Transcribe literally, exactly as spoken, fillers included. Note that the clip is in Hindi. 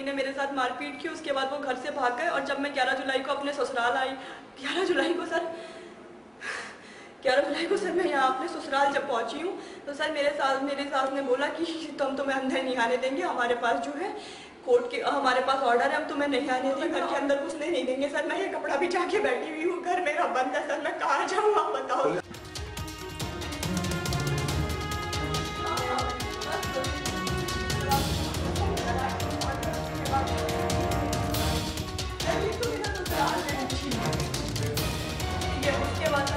ने मेरे साथ मारपीट की। उसके बाद वो घर से भाग गए और जब मैं ग्यारह जुलाई को अपने ससुराल आई, ग्यारह जुलाई को सर ग्यारह जुलाई को सर मैं यहाँ अपने ससुराल जब पहुँची हूँ तो सर मेरे साथ मेरे सास ने बोला कि तुम तुम्हें अंदर नहीं आने देंगे, हमारे पास जो है कोर्ट के हमारे पास ऑर्डर है, हम तुम्हें नहीं आने देंगे, घर के अंदर घुसने नहीं देंगे। सर मैं ये कपड़ा भी जाके बैठी हुई हूँ, घर मेरा बंद है। सर मैं कहाँ जाऊँ, आप बताओ। उसके बाद